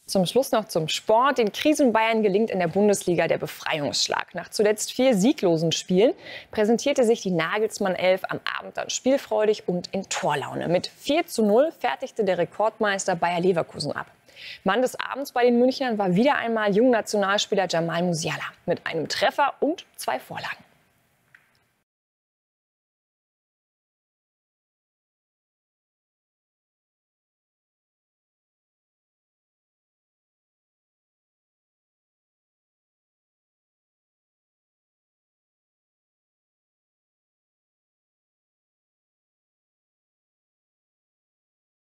Zum Schluss noch zum Sport. Den Krisenbayern gelingt in der Bundesliga der Befreiungsschlag. Nach zuletzt 4 sieglosen Spielen präsentierte sich die Nagelsmann-Elf am Abend dann spielfreudig und in Torlaune. Mit 4:0 fertigte der Rekordmeister Bayer Leverkusen ab. Mann des Abends bei den Münchnern war wieder einmal Jungnationalspieler Jamal Musiala mit einem Treffer und 2 Vorlagen.